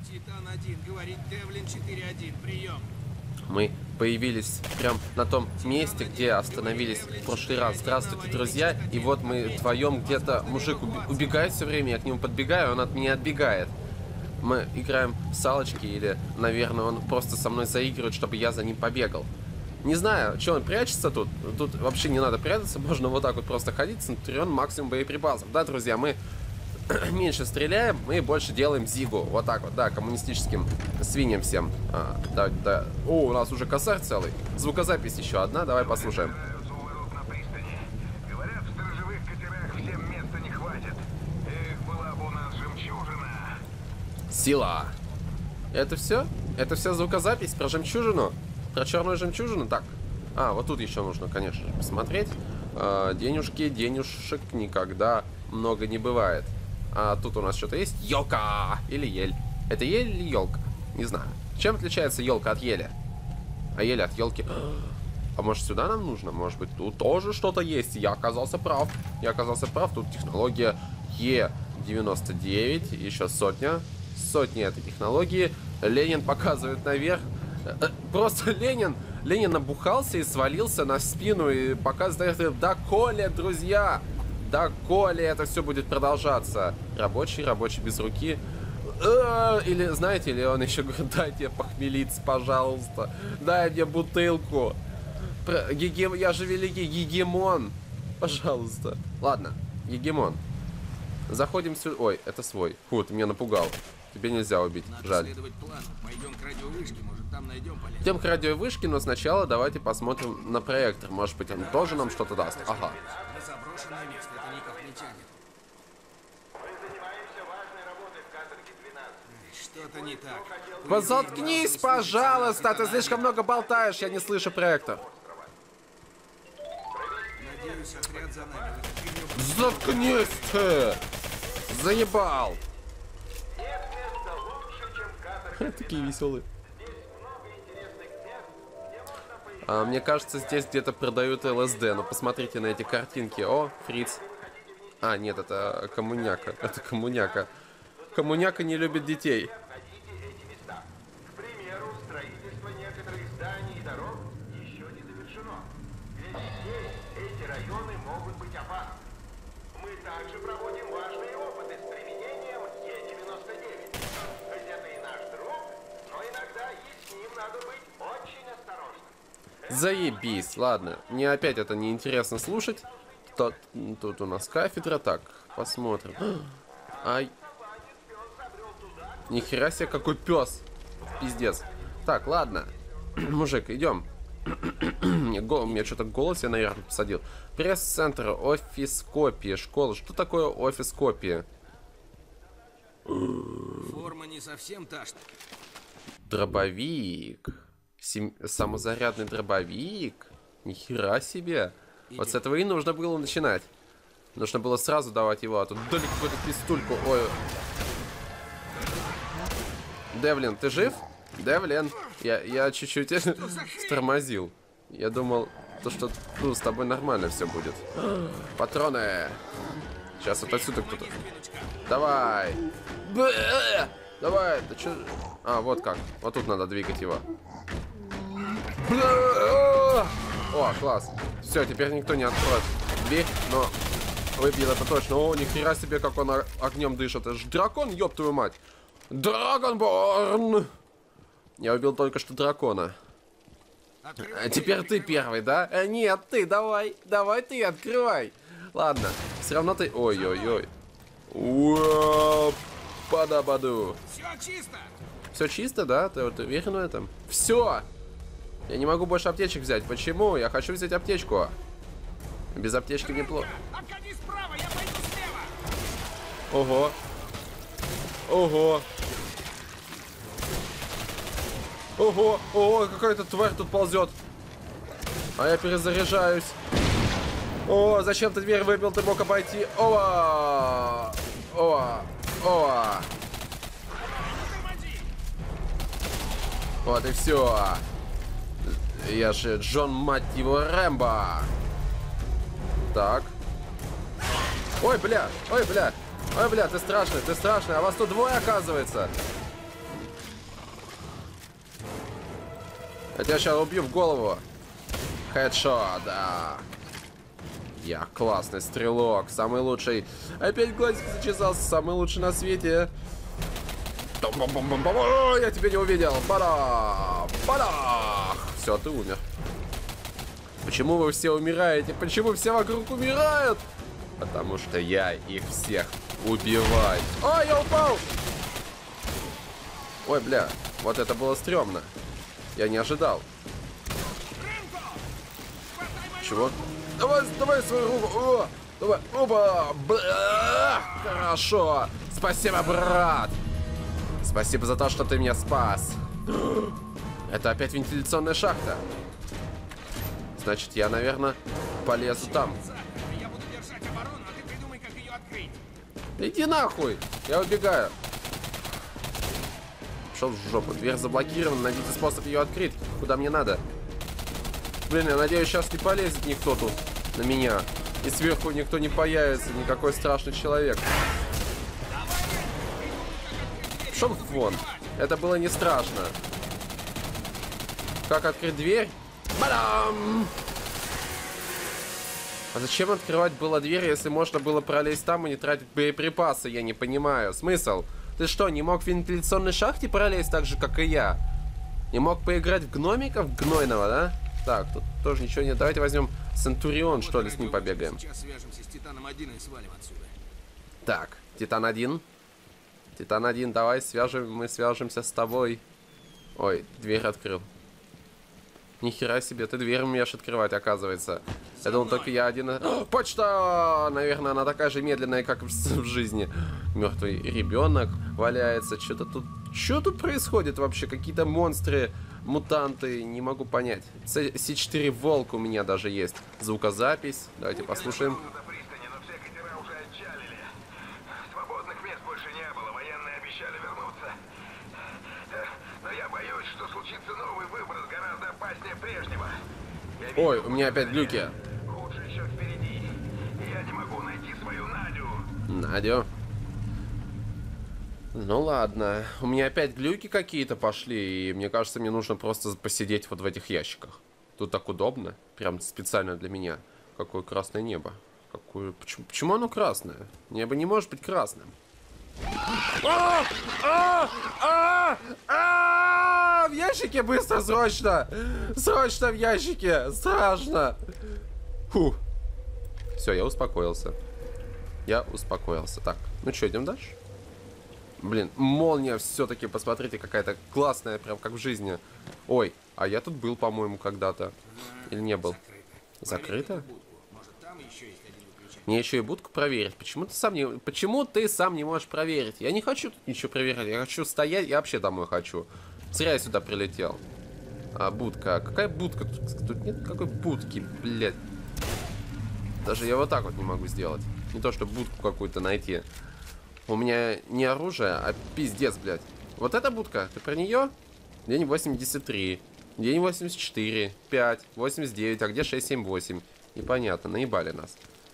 Титан-1, говорит Девлин 4-1, прием. Мы появились прям на том месте, где остановились в прошлый раз. Здравствуйте, друзья. И вот мы вдвоем где-то... Мужик убегает все время, я к нему подбегаю, он от меня отбегает. Мы играем в салочки или, наверное, он просто со мной заигрывает, чтобы я за ним побегал. Не знаю, что он прячется тут. Тут вообще не надо прятаться, можно вот так вот просто ходить, центурион максимум боеприпасов. Да, друзья, мы меньше стреляем, мы больше делаем зигу. Вот так вот, да, коммунистическим свиньям всем. Да. О, у нас уже косарь целый. Звукозапись еще одна, давай послушаем. Говорят, в сторожевых катерах всем места не хватит. Эх, была бы у нас жемчужина. Сила. Это все? Это вся звукозапись про жемчужину? Про черную жемчужину? Так. Вот тут еще нужно, конечно же, посмотреть. Денежки, денежек никогда много не бывает. А тут у нас что-то есть? Елка! Или ель. Это ель или елка? Не знаю. Чем отличается елка от еля? А ель от елки? А может сюда нам нужно? Может быть тут тоже что-то есть? Я оказался прав. Тут технология Е99. Еще сотня. Сотни этой технологии. Ленин показывает наверх. Просто Ленин набухался и свалился на спину. И показывает, доколе, друзья. Доколе это все будет продолжаться. Рабочий без руки. Или, знаете, или он еще говорит, дайте похмелиться, пожалуйста. Дай мне бутылку. Я же великий гегемон. Пожалуйста. Ладно, гегемон. Заходим сюда. Ой, это свой. Фу, ты меня напугал. Тебе нельзя убить. Жаль. Пойдем к радиовышке, может там найдем полезное. Идем к радиовышке, но сначала давайте посмотрим на проектор. Может быть, он тоже нам что-то даст. Ага. На заброшенное место, это никак не тянет. Мы занимаемся важной работой в каторге 12. Что-то не так. Заткнись, пожалуйста, ты слишком много болтаешь, я не слышу проектор. Надеюсь, отряд за нами. Заткнись ты! Заебал! Нет места лучше, чем каторга. Такие веселые. Здесь много интересных мест, где можно поискать. Мне кажется, здесь где-то продают ЛСД. Но посмотрите на эти картинки. О, фриц. Нет, это коммуняка. Это коммуняка. Коммуняка не любит детей. Находите эти места. К примеру, строительство некоторых зданий и дорог еще не завершено. Ведь здесь эти районы могут быть опасны. Мы также проводим важные опыты с применением Е99. Хоть это и наш друг, но иногда и с ним надо быть очень осторожным. Заебись. Ладно, мне опять это неинтересно слушать. Тут у нас кафедра. Так, посмотрим. Ай. Нихера себе, какой пес. Пиздец. Так, ладно. Мужик, идем. Мне что-то голос я, наверное, посадил. Пресс-центр, офис копии, школа. Что такое офис копии? Форма не совсем та, что... Дробовик. Самозарядный дробовик. Нихера себе. Вот с этого и нужно было начинать. Нужно было сразу давать его, а тут дали какую-то пистульку. Ой. Девлин, ты жив? Девлин, я чуть-чуть стормозил. Я думал, что с тобой нормально все будет. Патроны. Сейчас вот отсюда кто-то. Давай. Давай. Да что? Вот как. Вот тут надо двигать его. О, класс. Все, теперь никто не откроет дверь, но выбил это точно. О, нихера себе, как он огнем дышит. Это же дракон, ёб твою мать. Драгонборн! Я убил только что дракона. А теперь ты первый, да? Нет, ты, давай. Давай ты, открывай. Ладно, все равно ты... Ой-ой-ой. Падабаду. Все чисто! Все чисто, да? Ты уверен в этом? Все! Я не могу больше аптечек взять. Почему? Я хочу взять аптечку. Без аптечки неплохо. Обходи справа, я пойду слева! Ого. Ого. Ого. Ого, какая-то тварь тут ползет. А я перезаряжаюсь. О, зачем ты дверь выбил? Ты мог обойти. Ова. Ова. Ова. Вот и все. Я же Джон, мать его, Рэмбо. Так. Ой, бля. Ой, бля. Ой, бля, ты страшный, а вас тут двое, оказывается. Я тебя сейчас убью в голову. Хедшот, да. Я классный стрелок, самый лучший. Опять глазик зачесался, самый лучший на свете. Я тебя не увидел. Бада! Все, ты умер. Почему вы все умираете? Почему все вокруг умирают? Потому что я их всех убиваю. Ой, я упал! Ой, бля, вот это было стрёмно. Я не ожидал. Чего? Давай свою руку. О, давай. Оба. Бля, хорошо. Спасибо, брат. Спасибо за то, что ты меня спас. Это опять вентиляционная шахта. Значит, я, наверное, полезу там. Я буду держать оборону, а ты придумай, как ее открыть. Иди нахуй. Я убегаю. Пошел в жопу. Дверь заблокирована. Найдите способ ее открыть. Куда мне надо? Блин, я надеюсь, сейчас не полезет никто тут на меня. И сверху никто не появится. Никакой страшный человек. Пошел вон. Это было не страшно. Как открыть дверь? Бадам! А зачем открывать было дверь, если можно было пролезть там и не тратить боеприпасы? Я не понимаю. Смысл? Ты что, не мог в вентиляционной шахте пролезть так же, как и я? Не мог поиграть в гномиков гнойного, да? Так, тут тоже ничего нет. Давайте возьмем Центурион, что ли, с ним побегаем. Сейчас свяжемся с Титаном 1 и свалим отсюда. Так, Титан 1. Титан 1, давай мы свяжемся с тобой. Ой, дверь открыл. Нихера себе, ты дверь умеешь открывать, оказывается. Я думал, только я один. О, почта! Наверное, она такая же медленная, как в жизни. Мертвый ребенок валяется. Что тут происходит вообще? Какие-то монстры, мутанты, не могу понять. С4 Волк у меня даже есть. Звукозапись. Давайте послушаем. Свободных мест больше не было. Военные обещали вернуться. Но я боюсь, что случится новый выброс гораздо опаснее прежнего. Ой, у меня опять глюки. Худшее еще впереди. И я не могу найти свою Надю. Надю. Ну ладно. У меня опять глюки какие-то пошли. И мне кажется, мне нужно просто посидеть вот в этих ящиках. Тут так удобно. Прям специально для меня. Какое красное небо. Почему оно красное? Небо не может быть красным. В ящике быстро, срочно! Срочно в ящике! Страшно! Фу. Все, я успокоился. Так, ну что, идем дальше? Блин, молния все-таки, посмотрите, какая-то классная, прям как в жизни. Ой, а я тут был, по-моему, когда-то. Или не был? Закрыто? Может, там еще есть один выключатель? Мне еще и будку проверить. Почему ты сам не можешь проверить? Я не хочу тут ничего проверять. Я хочу стоять. Я вообще домой хочу. Зря я сюда прилетел. А будка? Какая будка? Тут нет никакой будки, блядь. Даже я вот так вот не могу сделать. Не то, чтобы будку какую-то найти. У меня не оружие, а пиздец, блядь. Вот эта будка, ты про нее? День 83. День 84. 5. 89. А где 6, 7, 8? Непонятно, наебали нас.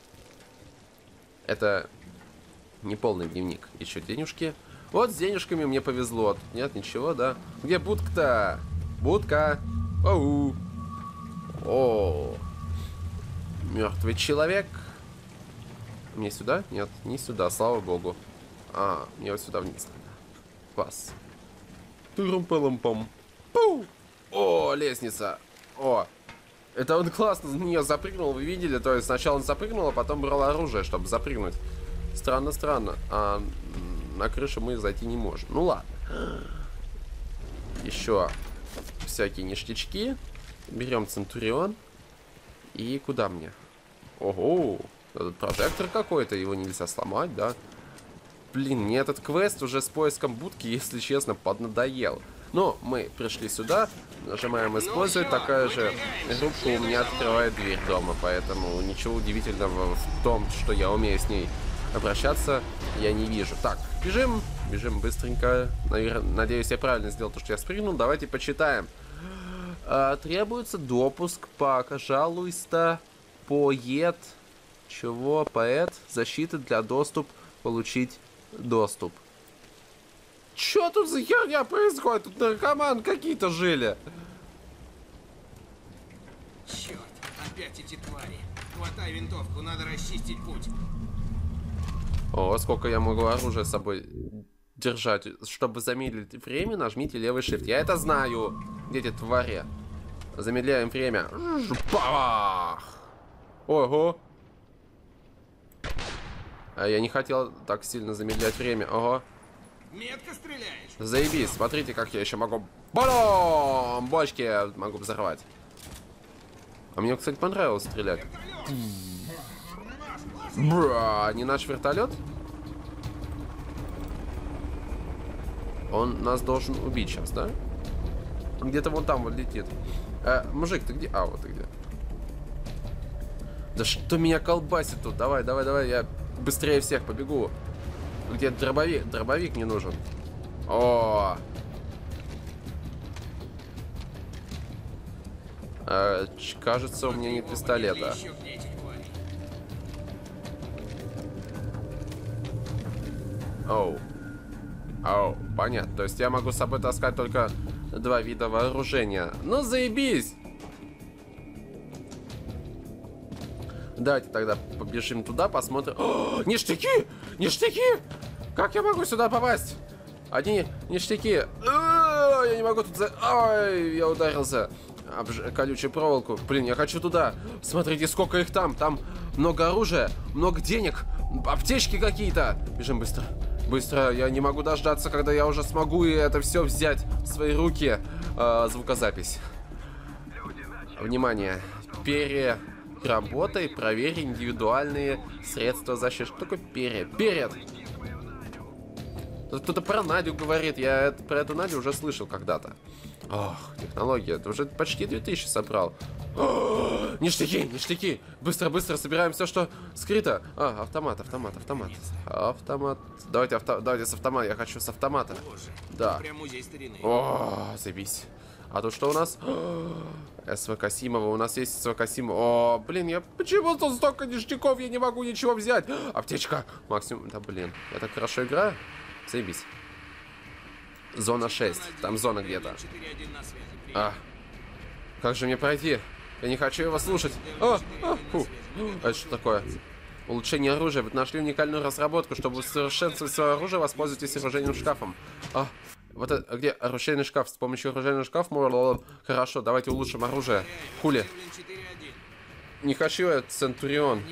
Это не полный дневник. Еще денежки. Вот с денежками мне повезло. Нет, ничего, да? Где будка-то? Будка. Оу. О. Мертвый человек. Мне сюда? Нет, не сюда, слава богу. А, мне вот сюда вниз надо. Класс. Турум-палум-пом. Пу! О, лестница. О. Это он классно на нее запрыгнул, вы видели? То есть сначала он запрыгнул, а потом брал оружие, чтобы запрыгнуть. Странно. А на крышу мы зайти не можем. Ну ладно. Еще всякие ништячки. Берем Центурион. И куда мне? Ого! Этот прожектор какой-то, его нельзя сломать, да? Блин, мне этот квест уже с поиском будки, если честно, поднадоел. Но мы пришли сюда, нажимаем «Использовать», такая же группа у меня открывает дверь дома, поэтому ничего удивительного в том, что я умею с ней обращаться, я не вижу. Так, бежим быстренько. Надеюсь, я правильно сделал то, что я спрыгнул. Давайте почитаем. Требуется допуск, пожалуйста, поэт. Чего? Поэт. Защита для доступ. Получить доступ. Чё тут за херня происходит? Тут наркоман какие-то жили. опять эти твари. Хватай винтовку, надо расчистить путь. О, сколько я могу оружия с собой держать. Чтобы замедлить время, нажмите левый shift. Я это знаю. Где эти твари? Замедляем время. Бах! Ого! А я не хотел так сильно замедлять время. Ого! Метко стреляешь. Заебись. Смотрите, как я еще могу... Балом! Бочки могу взорвать. А мне, кстати, понравилось стрелять. Бра, не наш вертолет? Он нас должен убить сейчас, да? Где-то вон там вот летит. Мужик, ты где? А, вот ты где. Да что меня колбасит тут? Давай, давай, давай, я быстрее всех побегу. Где дробовик? Дробовик не нужен. О! Кажется, у меня нет пистолета. Оу. Оу, понятно. То есть я могу с собой таскать только 2 вида вооружения. Ну, заебись! Давайте тогда побежим туда, посмотрим. О, ништяки! Ништяки! Как я могу сюда попасть? Одни ништяки. Я не могу тут Ой, я ударился об колючую проволоку. Блин, я хочу туда. Смотрите, сколько их там. Там много оружия, много денег, аптечки какие-то. Бежим быстро. Быстро, я не могу дождаться, когда я уже смогу и это все взять в свои руки. Звукозапись. Внимание. Переработай, проверь индивидуальные средства защиты. Что такое перед? Кто-то про Надю говорит. Я про эту Надю уже слышал когда-то. Ох, технология. Это уже почти 2000 собрал. О, ништяки, ништяки. Быстро, быстро собираем все, что скрыто. Автомат. Автомат. Давайте с автомата. Я хочу с автомата. Да. Прям музей старины. О, заебись. А тут что у нас? СВ Касимова. У нас есть СВ Касимова. О, блин, почему тут столько ништяков? Я не могу ничего взять. Аптечка. Максимум. Да, блин. Я так хорошо играю. Заебись. Зона 6. Там зона где-то. Как же мне пройти? Я не хочу его слушать. Это что такое? Улучшение оружия. Вы нашли уникальную разработку. Чтобы усовершенствовать свое оружие, воспользуйтесь оружейным шкафом. Вот это, где оружейный шкаф? С помощью оружейного шкафа. Хорошо, давайте улучшим оружие. Хули. Не хочу я Центурион.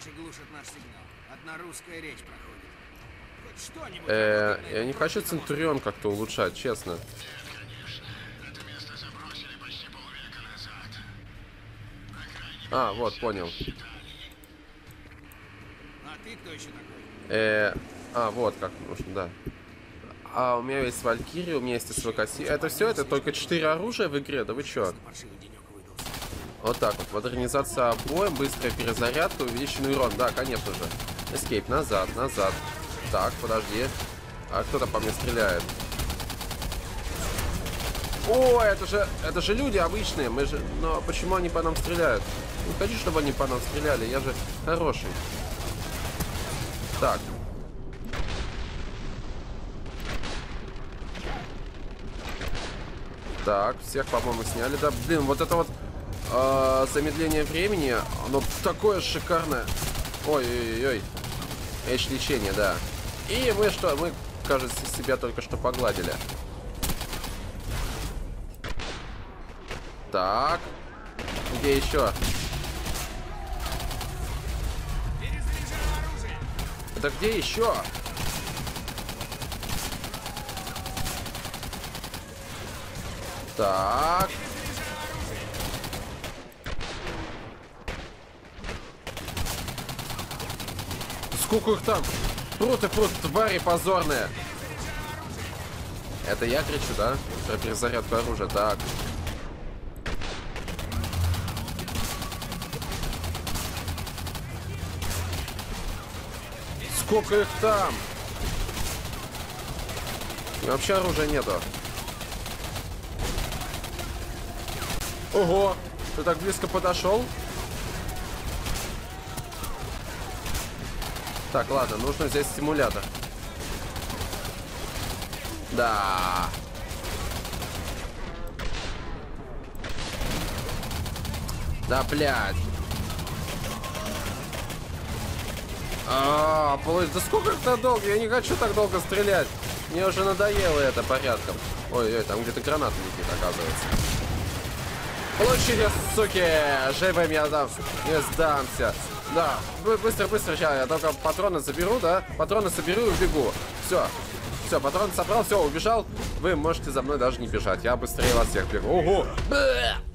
Я не хочу Центурион как-то улучшать, честно. Вот, понял. А ты кто еще такой? Вот как нужно, да. У меня есть Валькирия, у меня есть СВК. Это все, это только 4 оружия в игре, да вы чё? Вот так вот. Модернизация обоим, быстрая перезарядка, увеличенный урон. Да, конечно же. Эскейп, назад. Так, подожди. Кто-то по мне стреляет. О, это же люди обычные. Но почему они по нам стреляют? Не хочу, чтобы они по нам стреляли. Я же хороший. Так. Так, всех, по-моему, сняли. Да, блин, вот это вот замедление времени, оно такое шикарное. Ой-ой-ой. Лечение, да. И мы, кажется, себя только что погладили. Так. Где еще? Это где еще? Так. Сколько их там? Прут, твари позорные. Это я кричу, да? Про перезарядку оружия. Так. Сколько их там? И вообще оружия нету. Ого! Ты так близко подошел? Так, ладно, нужно здесь стимулятор. Да. Да, блядь. Да сколько это долго? Я не хочу так долго стрелять. Мне уже надоело это порядком. Ой, там где-то граната летит, оказывается. Получили, суки! Живым я дам. Не сдамся. Да, быстро, быстро, сейчас я только патроны заберу, да? Патроны соберу и убегу. Все. Все, патроны собрал, все, убежал. Вы можете за мной даже не бежать. Я быстрее вас всех бегу. Ого!